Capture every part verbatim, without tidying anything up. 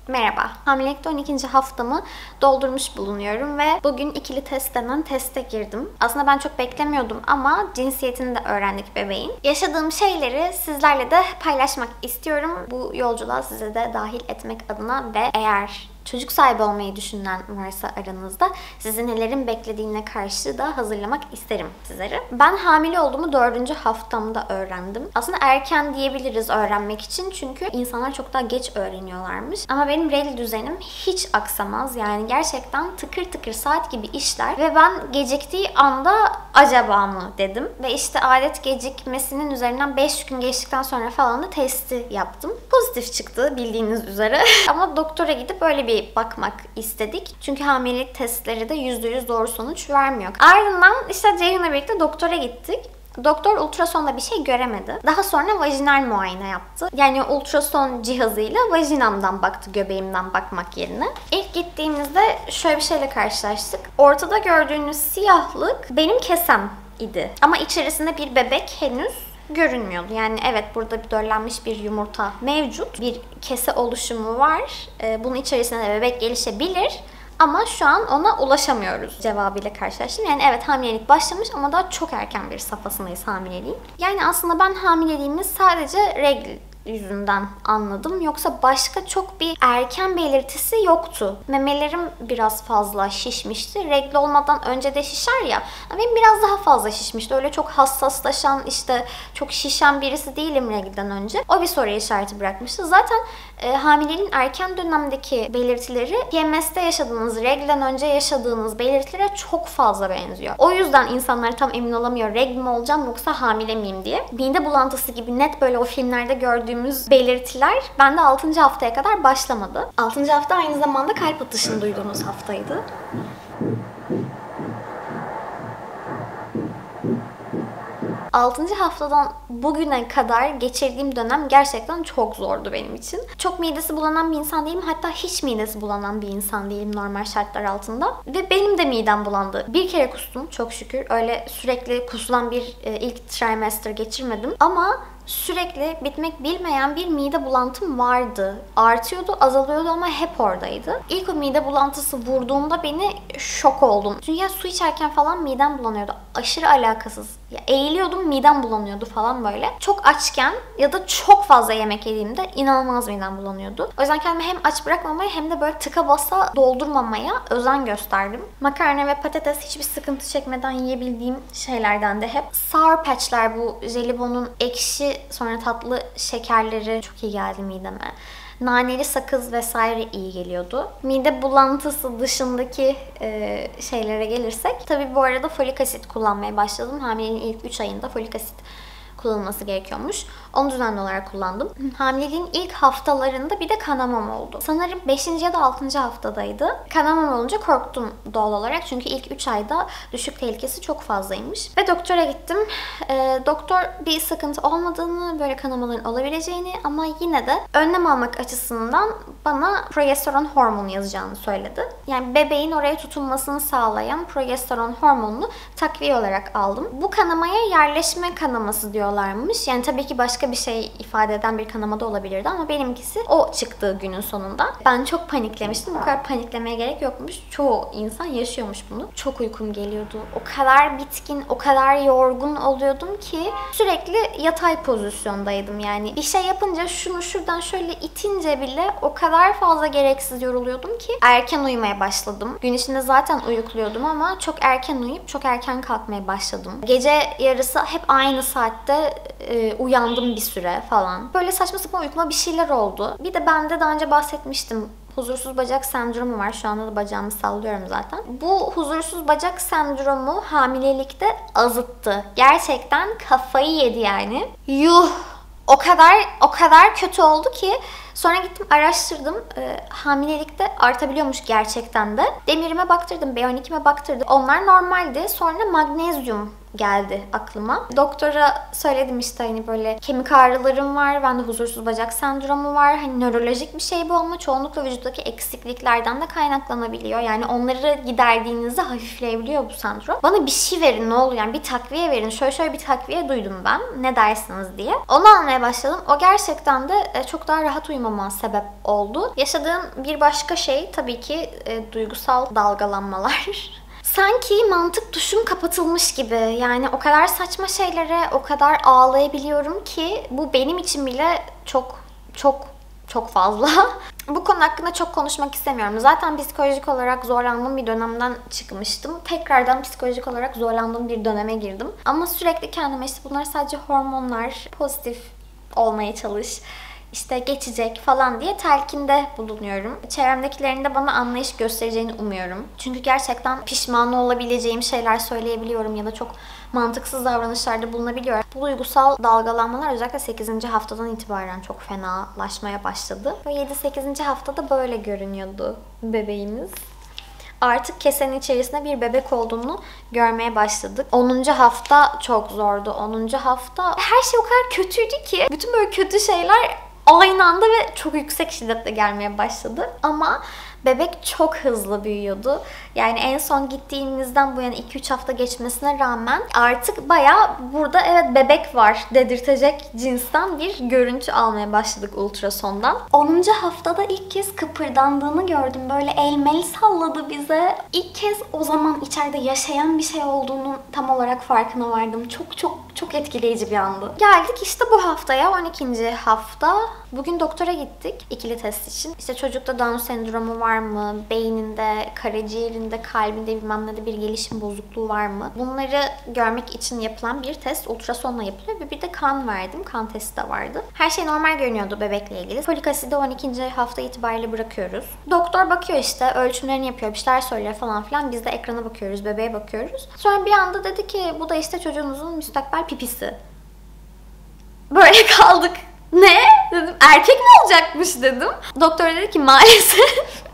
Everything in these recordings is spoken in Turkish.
Merhaba, hamilelikte on ikinci haftamı doldurmuş bulunuyorum ve bugün ikili test denen teste girdim. Aslında ben çok beklemiyordum ama cinsiyetini de öğrendik bebeğin. Yaşadığım şeyleri sizlerle de paylaşmak istiyorum. Bu yolculuğa size de dahil etmek adına ve eğer çocuk sahibi olmayı düşünen varsa aranızda sizi nelerin beklediğine karşı da hazırlamak isterim sizleri. Ben hamile olduğumu dördüncü haftamda öğrendim. Aslında erken diyebiliriz öğrenmek için çünkü insanlar çok daha geç öğreniyorlarmış. Ama benim regl düzenim hiç aksamaz. Yani gerçekten tıkır tıkır saat gibi işler ve ben geciktiği anda acaba mı dedim. Ve işte adet gecikmesinin üzerinden beş gün geçtikten sonra falan da testi yaptım. Pozitif çıktı bildiğiniz üzere. Ama doktora gidip öyle bir bakmak istedik. Çünkü hamilelik testleri de yüzde yüz doğru sonuç vermiyor. Ardından işte Ceyhun'la birlikte doktora gittik. Doktor ultrasonda bir şey göremedi. Daha sonra vajinal muayene yaptı. Yani ultrason cihazıyla vajinamdan baktı, göbeğimden bakmak yerine. İlk gittiğimizde şöyle bir şeyle karşılaştık. Ortada gördüğünüz siyahlık benim kesem idi. Ama içerisinde bir bebek henüz görünmüyordu. Yani evet, burada bir döllenmiş bir yumurta mevcut. Bir kese oluşumu var. Ee, bunun içerisinde de bebek gelişebilir. Ama şu an ona ulaşamıyoruz cevabıyla karşılaştım. Yani evet, hamilelik başlamış ama daha çok erken bir safhasındayız hamileliğin. Yani aslında ben hamileliğimi sadece regl yüzünden anladım. Yoksa başka çok bir erken belirtisi yoktu. Memelerim biraz fazla şişmişti. Regl olmadan önce de şişer ya. Benim biraz daha fazla şişmişti. Öyle çok hassaslaşan, işte çok şişen birisi değilim reglden önce. O bir soru işareti bırakmıştı. Zaten e, hamileliğin erken dönemdeki belirtileri P M S'te yaşadığınız, reglden önce yaşadığınız belirtilere çok fazla benziyor. O yüzden insanlar tam emin olamıyor. Regl mi olacağım yoksa hamile miyim diye. Mide bulantısı gibi net böyle o filmlerde gördüğüm belirtiler bende altıncı haftaya kadar başlamadı. altıncı hafta aynı zamanda kalp atışını duyduğumuz haftaydı. altıncı haftadan bugüne kadar geçirdiğim dönem gerçekten çok zordu benim için. Çok midesi bulanan bir insan değilim. Hatta hiç midesi bulanan bir insan değilim normal şartlar altında. Ve benim de midem bulandı. Bir kere kustum çok şükür. Öyle sürekli kusulan bir e, ilk trimester geçirmedim. Ama sürekli bitmek bilmeyen bir mide bulantım vardı. Artıyordu, azalıyordu ama hep oradaydı. İlk o mide bulantısı vurduğunda beni şok oldum. Çünkü ya su içerken falan midem bulanıyordu. Aşırı alakasız. Ya eğiliyordum, midem bulanıyordu falan böyle. Çok açken ya da çok fazla yemek yediğimde inanılmaz midem bulanıyordu. O yüzden kendimi hem aç bırakmamaya hem de böyle tıka basa doldurmamaya özen gösterdim. Makarna ve patates hiçbir sıkıntı çekmeden yiyebildiğim şeylerden de hep. Sour Patch'ler, bu jelibonun ekşi sonra tatlı şekerleri çok iyi geldi mideme. Naneli sakız vesaire iyi geliyordu. Mide bulantısı dışındaki e, şeylere gelirsek, tabii bu arada folik asit kullanmaya başladım. Hamileliğin ilk üç ayında folik asit kullanılması gerekiyormuş. Onu düzenli olarak kullandım. Hamileliğin ilk haftalarında bir de kanamam oldu. Sanırım beşinci ya da altıncı haftadaydı. Kanamam olunca korktum doğal olarak. Çünkü ilk üç ayda düşük tehlikesi çok fazlaymış. Ve doktora gittim. E, doktor bir sıkıntı olmadığını, böyle kanamaların olabileceğini ama yine de önlem almak açısından bana progesteron hormonu yazacağını söyledi. Yani bebeğin oraya tutunmasını sağlayan progesteron hormonunu takviye olarak aldım. Bu kanamaya yerleşme kanaması diyorlarmış. Yani tabii ki başka bir şey ifade eden bir kanama da olabilirdi ama benimkisi o çıktığı günün sonunda. Ben çok paniklemiştim. Bu kadar paniklemeye gerek yokmuş. Çoğu insan yaşıyormuş bunu. Çok uykum geliyordu. O kadar bitkin, o kadar yorgun oluyordum ki sürekli yatay pozisyondaydım. Yani bir şey yapınca, şunu şuradan şöyle itince bile o kadar fazla gereksiz yoruluyordum ki erken uyumaya başladım. Gün içinde zaten uyukluyordum ama çok erken uyuyup çok erken kalkmaya başladım. Gece yarısı hep aynı saatte e, uyandım bir süre falan. Böyle saçma sapan uykuma bir şeyler oldu. Bir de bende daha önce bahsetmiştim. Huzursuz bacak sendromu var. Şu anda da bacağımı sallıyorum zaten. Bu huzursuz bacak sendromu hamilelikte azıttı. Gerçekten kafayı yedi yani. Yuh! O kadar o kadar kötü oldu ki sonra gittim araştırdım. E, hamilelikte artabiliyormuş gerçekten de. Demirime baktırdım, B on ikime baktırdım. Onlar normaldi. Sonra magnezyum geldi aklıma. Doktora söyledim işte hani böyle kemik ağrılarım var, bende huzursuz bacak sendromu var. Hani nörolojik bir şey bu ama çoğunlukla vücuttaki eksikliklerden de kaynaklanabiliyor. Yani onları giderdiğinizde hafifleyebiliyor bu sendrom. Bana bir şey verin ne olur, yani bir takviye verin. Şöyle şöyle bir takviye duydum ben. Ne dersiniz diye. Onu almaya başladım. O gerçekten de çok daha rahat uyumamı duymama sebep oldu. Yaşadığım bir başka şey tabii ki e, duygusal dalgalanmalar. Sanki mantık tuşum kapatılmış gibi. Yani o kadar saçma şeylere o kadar ağlayabiliyorum ki bu benim için bile çok çok çok fazla. Bu konu hakkında çok konuşmak istemiyorum. Zaten psikolojik olarak zorlandığım bir dönemden çıkmıştım. Tekrardan psikolojik olarak zorlandığım bir döneme girdim. Ama sürekli kendime işte bunlar sadece hormonlar, pozitif olmaya çalış, İşte geçecek falan diye telkinde bulunuyorum. Çevremdekilerin de bana anlayış göstereceğini umuyorum. Çünkü gerçekten pişman olabileceğim şeyler söyleyebiliyorum ya da çok mantıksız davranışlarda bulunabiliyorum. Bu duygusal dalgalanmalar özellikle sekizinci haftadan itibaren çok fenalaşmaya başladı. Ve yedi sekizinci haftada böyle görünüyordu bebeğimiz. Artık kesenin içerisinde bir bebek olduğunu görmeye başladık. onuncu hafta çok zordu. onuncu hafta her şey o kadar kötüydü ki bütün böyle kötü şeyler aynı anda ve çok yüksek şiddetle gelmeye başladı. Ama bebek çok hızlı büyüyordu. Yani en son gittiğimizden bu yana iki üç hafta geçmesine rağmen artık bayağı burada evet bebek var dedirtecek cinsten bir görüntü almaya başladık ultrasondan. onuncu haftada ilk kez kıpırdandığını gördüm. Böyle elmeli salladı bize. İlk kez o zaman içeride yaşayan bir şey olduğunu tam olarak farkına vardım. Çok çok çok etkileyici bir andı. Geldik işte bu haftaya, on ikinci hafta. Bugün doktora gittik ikili test için. İşte çocukta Down sendromu var mı? Beyninde, karaciğerinde, kalbinde bilmem ne de bir gelişim bozukluğu var mı? Bunları görmek için yapılan bir test ultrasonla yapılıyor ve bir de kan verdim. Kan testi de vardı. Her şey normal görünüyordu bebekle ilgili. Folik asidi on ikinci hafta itibariyle bırakıyoruz. Doktor bakıyor işte, ölçümlerini yapıyor, bir şeyler söylüyor falan filan. Biz de ekrana bakıyoruz, bebeğe bakıyoruz. Sonra bir anda dedi ki bu da işte çocuğunuzun müstakbel pipisi. Böyle kaldık. Ne? Dedim. Erkek mi olacakmış dedim. Doktor dedi ki maalesef.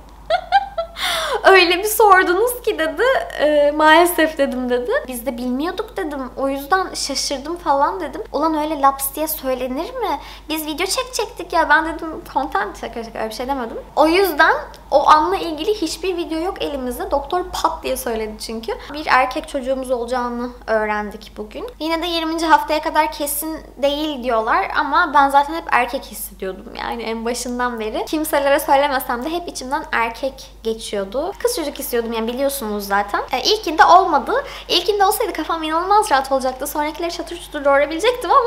Öyle bir sordunuz ki dedi. E, maalesef dedim dedi. Biz de bilmiyorduk dedim. O yüzden şaşırdım falan dedim. Ulan öyle laps diye söylenir mi? Biz video çekecektik ya. Ben dedim content şaka şaka öyle bir şey demedim. O yüzden o anla ilgili hiçbir video yok elimizde. Doktor pat diye söyledi çünkü. Bir erkek çocuğumuz olacağını öğrendik bugün. Yine de yirminci haftaya kadar kesin değil diyorlar ama ben zaten hep erkek hissediyordum yani en başından beri. Kimselere söylemesem de hep içimden erkek geçiyordu. Kız çocuk istiyordum yani biliyorsunuz zaten. E, ilkinde olmadı. İlkinde olsaydı kafam inanılmaz rahat olacaktı. Sonrakileri çatır çutur doğurabilecektim ama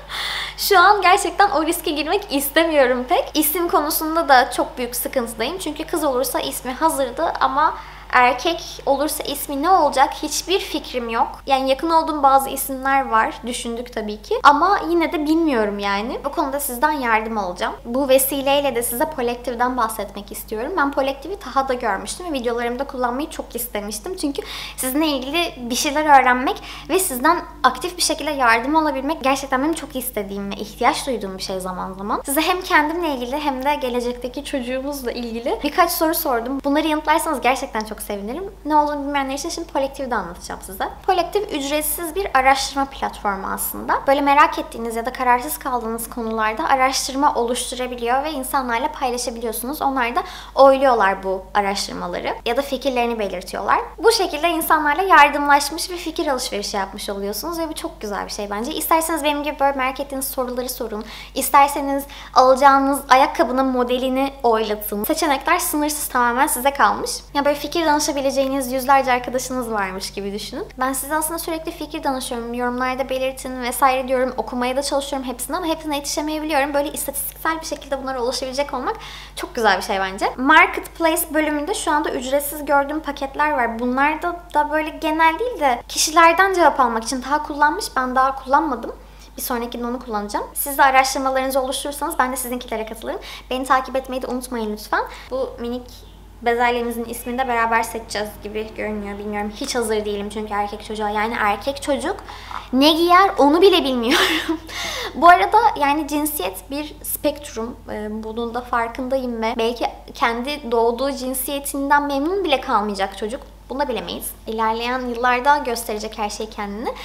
şu an gerçekten o riske girmek istemiyorum pek. İsim konusunda da çok büyük sıkıntıdayım. Çünkü kız olursa ismi hazırdı ama erkek olursa ismi ne olacak hiçbir fikrim yok. Yani yakın olduğum bazı isimler var. Düşündük tabii ki. Ama yine de bilmiyorum yani. Bu konuda sizden yardım alacağım. Bu vesileyle de size Polektiv'den bahsetmek istiyorum. Ben Polektiv'i Taha'da görmüştüm ve videolarımda kullanmayı çok istemiştim. Çünkü sizinle ilgili bir şeyler öğrenmek ve sizden aktif bir şekilde yardım alabilmek gerçekten benim çok istediğim ve ihtiyaç duyduğum bir şey zaman zaman. Size hem kendimle ilgili hem de gelecekteki çocuğumuzla ilgili birkaç soru sordum. Bunları yanıtlarsanız gerçekten çok sevinirim. Ne olduğunu bilmeyenler için şimdi Polektiv'de anlatacağım size. Polektiv ücretsiz bir araştırma platformu aslında. Böyle merak ettiğiniz ya da kararsız kaldığınız konularda araştırma oluşturabiliyor ve insanlarla paylaşabiliyorsunuz. Onlar da oyluyorlar bu araştırmaları ya da fikirlerini belirtiyorlar. Bu şekilde insanlarla yardımlaşmış ve fikir alışverişi yapmış oluyorsunuz ve bu çok güzel bir şey bence. İsterseniz benim gibi böyle merak ettiğiniz soruları sorun. İsterseniz alacağınız ayakkabının modelini oylatın. Seçenekler sınırsız, tamamen size kalmış. Ya böyle fikir danışabileceğiniz yüzlerce arkadaşınız varmış gibi düşünün. Ben size aslında sürekli fikir danışıyorum. Yorumlarda belirtin vesaire diyorum. Okumaya da çalışıyorum hepsini ama hepsine yetişemeyebiliyorum. Böyle istatistiksel bir şekilde bunlara ulaşabilecek olmak çok güzel bir şey bence. Marketplace bölümünde şu anda ücretsiz gördüğüm paketler var. Bunlar da, da böyle genel değil de kişilerden cevap almak için daha kullanmış. Ben daha kullanmadım. Bir sonrakinde onu kullanacağım. Siz de araştırmalarınızı oluşturursanız ben de sizinkilere katılırım. Beni takip etmeyi de unutmayın lütfen. Bu minik bezelyemizin ismini de beraber seçeceğiz gibi görünüyor. Bilmiyorum. Hiç hazır değilim çünkü erkek çocuğa. Yani erkek çocuk ne giyer onu bile bilmiyorum. Bu arada yani cinsiyet bir spektrum. Bunun da farkındayım ve belki kendi doğduğu cinsiyetinden memnun bile kalmayacak çocuk. Bunu da bilemeyiz. İlerleyen yıllarda gösterecek her şey kendini.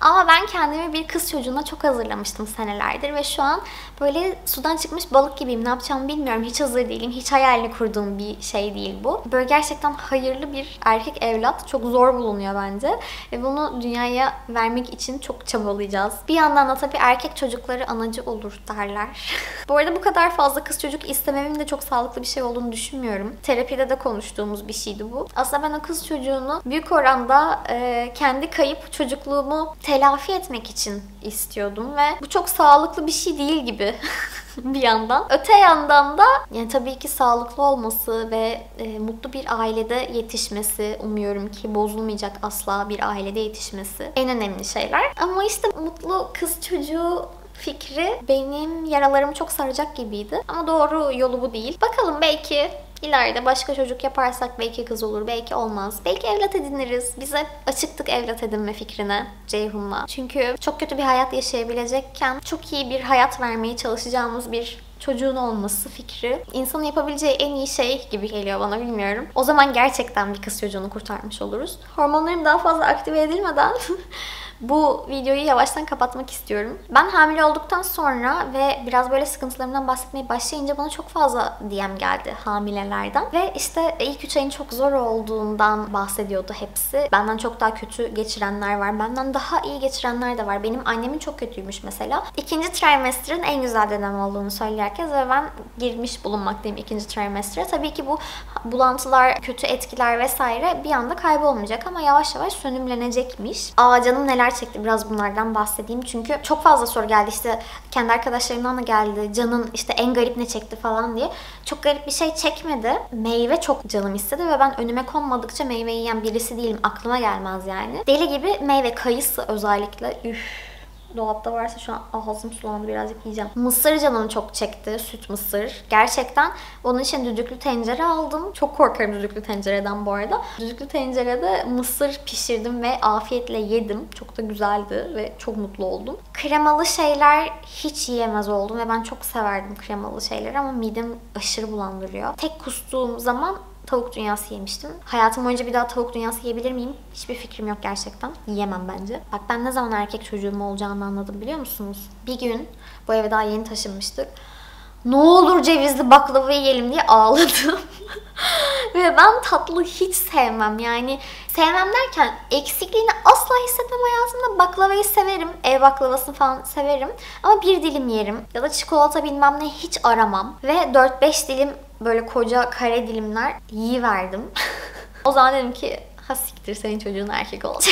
Ama ben kendimi bir kız çocuğuna çok hazırlamıştım senelerdir ve şu an böyle sudan çıkmış balık gibiyim. Ne yapacağımı bilmiyorum. Hiç hazır değilim. Hiç hayalini kurduğum bir şey değil bu. Böyle gerçekten hayırlı bir erkek evlat çok zor bulunuyor bence. Ve bunu dünyaya vermek için çok çabalayacağız. Bir yandan da tabii erkek çocukları anacı olur derler. Bu arada bu kadar fazla kız çocuk istememin de çok sağlıklı bir şey olduğunu düşünmüyorum. Terapide de konuştuğumuz bir şeydi bu. Aslında ben o kız çocuğunu büyük oranda e, kendi kayıp çocukluğumu telafi etmek için istiyordum ve bu çok sağlıklı bir şey değil gibi bir yandan. Öte yandan da yani tabii ki sağlıklı olması ve e, mutlu bir ailede yetişmesi, umuyorum ki bozulmayacak asla bir ailede yetişmesi en önemli şeyler. Ama işte mutlu kız çocuğu fikri benim yaralarımı çok saracak gibiydi. Ama doğru yolu bu değil. Bakalım, belki İleride başka çocuk yaparsak belki kız olur, belki olmaz. Belki evlat ediniriz. Biz hep açıktık evlat edinme fikrine Ceyhun'la. Çünkü çok kötü bir hayat yaşayabilecekken çok iyi bir hayat vermeye çalışacağımız bir çocuğun olması fikri insanın yapabileceği en iyi şey gibi geliyor bana, bilmiyorum. O zaman gerçekten bir kız çocuğunu kurtarmış oluruz. Hormonlarım daha fazla aktive edilmeden bu videoyu yavaştan kapatmak istiyorum. Ben hamile olduktan sonra ve biraz böyle sıkıntılarımdan bahsetmeye başlayınca bana çok fazla D M geldi hamilelerden. Ve işte ilk üç ayın çok zor olduğundan bahsediyordu hepsi. Benden çok daha kötü geçirenler var. Benden daha iyi geçirenler de var. Benim annemin çok kötüymüş mesela. İkinci trimestrin en güzel dönem olduğunu söylüyor herkes ve ben girmiş bulunmaktayım ikinci trimestre. Tabii ki bu bulantılar, kötü etkiler vesaire bir anda kaybolmayacak ama yavaş yavaş sönümlenecekmiş. Aa canım neler çekti, biraz bunlardan bahsedeyim. Çünkü çok fazla soru geldi, işte kendi arkadaşlarımdan da geldi. Canın işte en garip ne çekti falan diye. Çok garip bir şey çekmedi. Meyve çok canım istedi ve ben önüme konmadıkça meyve yiyen birisi değilim. Aklıma gelmez yani. Deli gibi meyve, kayısı özellikle. Üf. Dolapta varsa şu an ağzım sulandı, birazcık yiyeceğim. Mısır canım çok çekti. Süt mısır. Gerçekten onun için düdüklü tencere aldım. Çok korkarım düdüklü tencereden bu arada. Düdüklü tencerede mısır pişirdim ve afiyetle yedim. Çok da güzeldi ve çok mutlu oldum. Kremalı şeyler hiç yiyemez oldum ve ben çok severdim kremalı şeyleri ama midem aşırı bulandırıyor. Tek kustuğum zaman tavuk dünyası yemiştim. Hayatım boyunca bir daha tavuk dünyası yiyebilir miyim? Hiçbir fikrim yok gerçekten. Yiyemem bence. Bak ben ne zaman erkek çocuğum olacağını anladım biliyor musunuz? Bir gün bu eve daha yeni taşınmıştık. Ne olur cevizli baklava yiyelim diye ağladım. Ve ben tatlı hiç sevmem. Yani sevmem derken eksikliğini asla hissetmem hayatımda. Baklavayı severim. Ev baklavasını falan severim. Ama bir dilim yerim. Ya da çikolata bilmem ne hiç aramam. Ve dört beş dilim böyle koca kare dilimler yiyiverdim. O zaman dedim ki ha siktir, senin çocuğun erkek olacak.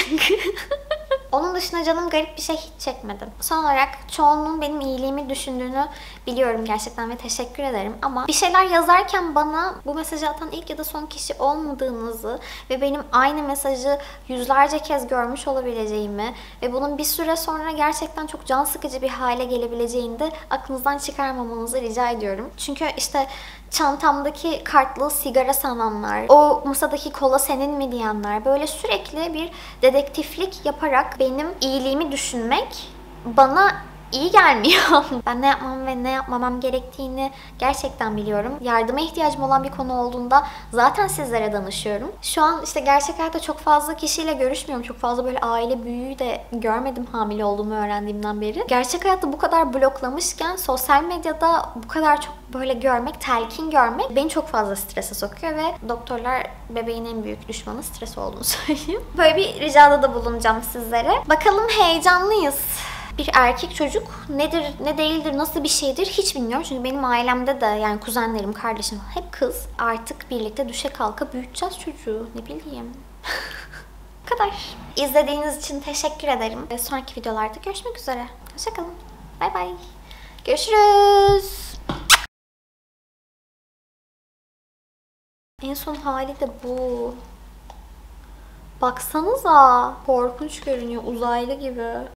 Onun dışında canım garip bir şey hiç çekmedim. Son olarak çoğunluğun benim iyiliğimi düşündüğünü biliyorum gerçekten ve teşekkür ederim. Ama bir şeyler yazarken bana bu mesajı atan ilk ya da son kişi olmadığınızı ve benim aynı mesajı yüzlerce kez görmüş olabileceğimi ve bunun bir süre sonra gerçekten çok can sıkıcı bir hale gelebileceğini de aklınızdan çıkarmamanızı rica ediyorum. Çünkü işte çantamdaki kartlı sigara sananlar, o masadaki kola senin mi diyenler, böyle sürekli bir dedektiflik yaparak benim iyiliğimi düşünmek bana iyi gelmiyor. Ben ne yapmam ve ne yapmamam gerektiğini gerçekten biliyorum. Yardıma ihtiyacım olan bir konu olduğunda zaten sizlere danışıyorum. Şu an işte gerçek hayatta çok fazla kişiyle görüşmüyorum. Çok fazla böyle aile büyüğü de görmedim hamile olduğumu öğrendiğimden beri. Gerçek hayatta bu kadar bloklamışken sosyal medyada bu kadar çok böyle görmek, telkin görmek beni çok fazla strese sokuyor ve doktorlar bebeğin en büyük düşmanı stres olduğunu söylüyor. Böyle bir ricada da bulunacağım sizlere. Bakalım, heyecanlıyız. Bir erkek çocuk nedir, ne değildir, nasıl bir şeydir hiç bilmiyorum. Çünkü benim ailemde de yani kuzenlerim, kardeşim hep kız. Artık birlikte düşe kalka büyüteceğiz çocuğu. Ne bileyim. Bu kadar. İzlediğiniz için teşekkür ederim. Ve sonraki videolarda görüşmek üzere. Hoşçakalın. Bay bay. Görüşürüz. En son hali de bu. Baksanıza. Korkunç görünüyor. Uzaylı gibi.